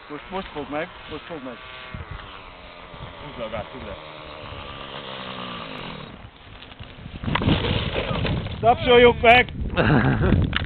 Most fog meg, most fog meg. Húzd le a gázt, húzd le. Tapsoljuk meg!